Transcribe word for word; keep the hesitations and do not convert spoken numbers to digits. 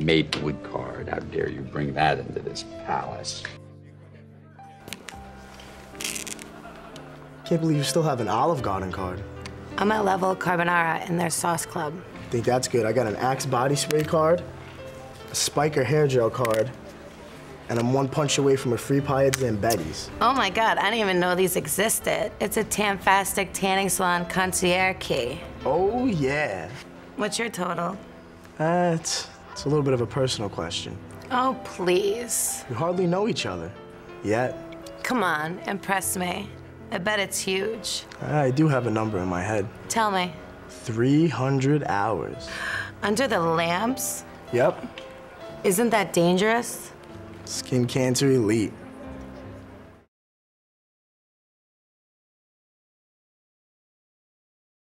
Maplewood card. How dare you bring that into this palace? Can't believe you still have an Olive Garden card. I'm at level carbonara in their sauce club. Think that's good. I got an Axe body spray card, a Spiker hair gel card, and I'm one punch away from a free pie at Zambetti's. Oh my God, I didn't even know these existed. It's a Tan-Fastic tanning salon concierge key. Oh, yeah. What's your total? Uh, it's, it's a little bit of a personal question. Oh, please. We hardly know each other, yet. Come on, impress me. I bet it's huge. I do have a number in my head. Tell me. three hundred hours. Under the lamps? Yep. Isn't that dangerous? Skin cancer elite.